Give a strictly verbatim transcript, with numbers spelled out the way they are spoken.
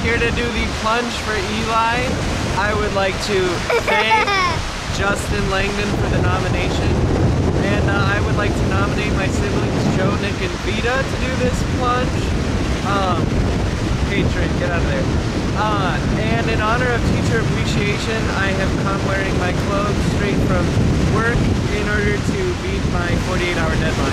here to do the plunge for Eli. I would like to thank Justin Langdon for the nomination. And uh, I would like to nominate my siblings Joe, Nick, and Vita to do this plunge. Um, Patron, get out of there. Uh, and in honor of teacher appreciation, I have come wearing my clothes straight from work in order to beat my forty-eight hour deadline.